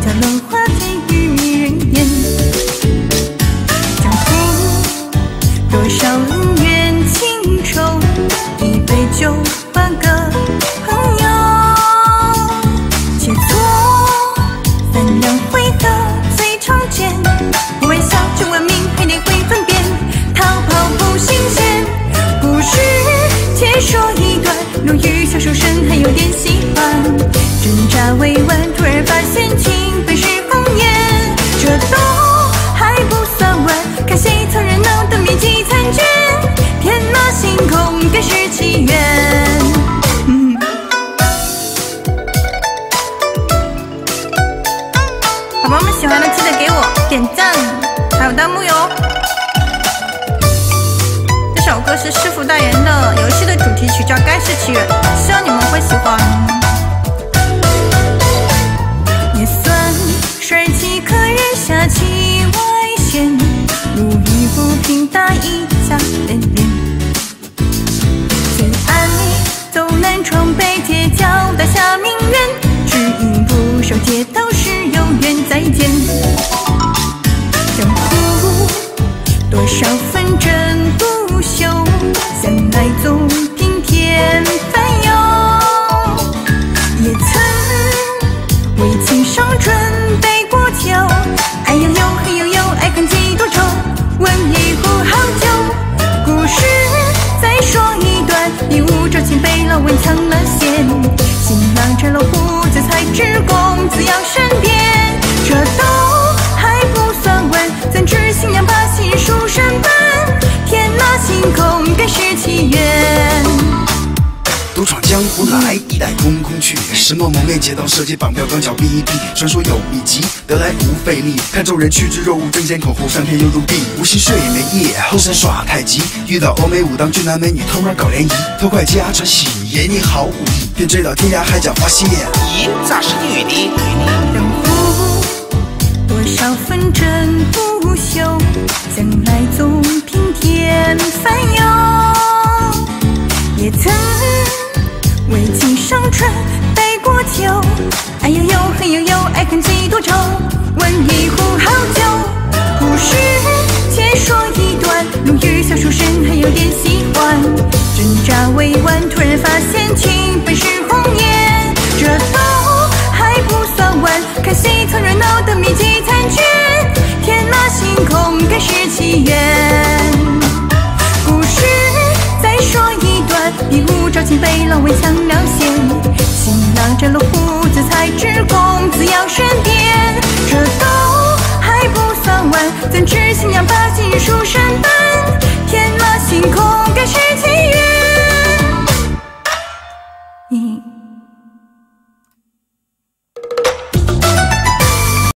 角落花间与迷人眼。江湖多少恩怨情仇，一杯酒换个朋友。切磋3两回合最常见，不玩笑就文明，还得会分辨。逃跑不新鲜，故事且说一段，如雨小书生还有点喜欢。挣扎未完，突然发现情本是红颜，这都还不算完，看谁藏热闹的秘籍残卷，天马行空更是奇缘。宝宝们喜欢的记得给我点赞，还有弹幕哟。这首歌是师傅代言的游戏的主题曲，叫《盖世奇缘》，希望你们会喜欢。也算帅气可人下气外线，如意不平大一家连连。最爱走南闯北街角大厦名媛，只因不守街道是有缘再见。江湖多少纷争不休，向来总平添烦忧。也曾为情伤春杯过酒，爱悠悠恨悠悠，爱恨几多愁。问一壶好酒，故事再说一段，一无朝秦被老问抢了先，新郎摘了胡子才知公子要身边。这都还不算完，怎知新娘把新人书生伴，天马行空更是奇缘。 独闯江湖来，一代空空去，什么蒙面街道设计绑票，钢脚逼一逼，传说有秘籍，得来不费力，看众人趋之若鹜，争先恐后，上天又入地，无心睡没夜，后山耍太极，遇到欧美武当俊男美女，偷摸搞联谊，偷快家传喜爷你好武艺，便追到天涯海角发现，咦，咋是女的？ 江湖多少纷争不休，将来总平添烦忧。也曾为情伤春杯过酒，爱悠悠恨悠悠，爱恨几多愁。问一壶好酒，故事且说一段，如雨小书生还有点喜欢。挣扎未完，突然发现情本是红颜，这都还不算完，看谁藏热闹的秘籍残卷，天马行空更是奇缘。故事再说一段，一无朝秦被老问抢了先，新郎摘了胡子才知公子要身边。这都还不算完，怎知新娘把新人书生伴，天马行空更是